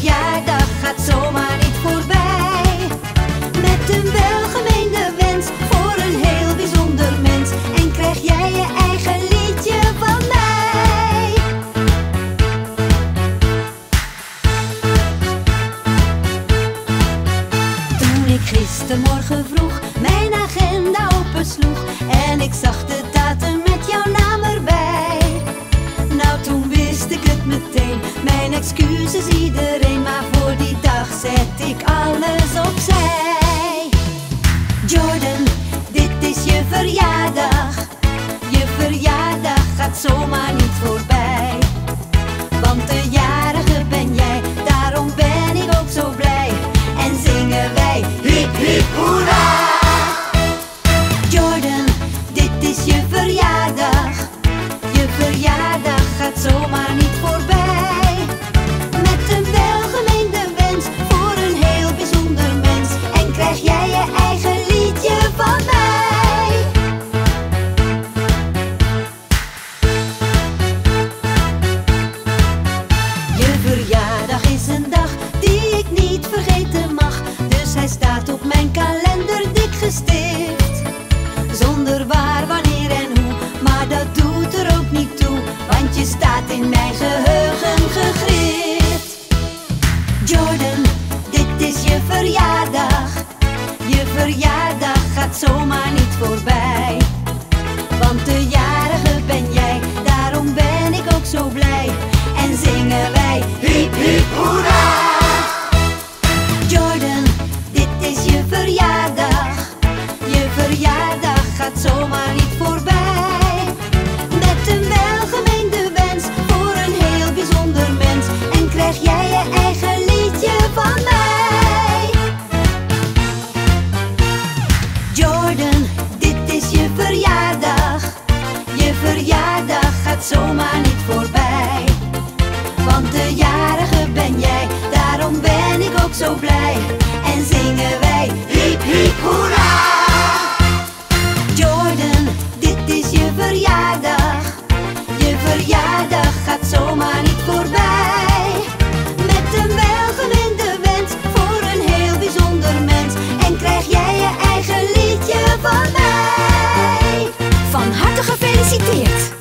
verjaardag gaat zomaar niet voorbij. Met een welgemeende wens voor een heel bijzonder mens. En krijg jij je eigen liedje van mij. Toen ik gistermorgen vroeg mijn agenda opensloeg en ik zag de datum met jouw naam erbij. Nou, toen wist ik het meteen, mijn excuses iedereen, maar voor die dag zet ik alles opzij. Jordan, dit is je verjaardag. Je verjaardag gaat zomaar niet voorbij. Want de jarige ben jij, daarom ben ik ook zo blij. En zingen wij hip hip hoera. Jordan, dit is je verjaardag. Je verjaardag gaat zomaar niet voorbij. Met een welgemeende wens voor een heel bijzonder mens. En krijg jij je eigen liedje van mij. Je verjaardag is een dag die ik niet vergeten mag. Dus hij staat op mijn kalender dik gestift. Zonder waar, wanneer en hoe, maar dat doet er ook niet toe. Want je staat in mijn geheugen gegrift. Jordan, dit is je verjaardag. Je verjaardag gaat zomaar niet voorbij. Want de jarige ben jij, daarom ben ik ook zo blij. En zingen wij hip hip hoera. Jordan, dit is je verjaardag. Je verjaardag gaat zomaar niet voorbij. Met een welgemeende wens voor een heel bijzonder mens. En krijg jij je eigen liedje van mij. Jordan, dit is je verjaardag. Je verjaardag gaat zomaar niet voorbij. Want de jarige ben jij, daarom ben ik ook zo blij. En zingen wij hip hip hoera. Jordan, dit is je verjaardag. Je verjaardag gaat zomaar niet voorbij. Met een welgemeende wens voor een heel bijzonder mens. En krijg jij je eigen liedje van mij. Van harte gefeliciteerd.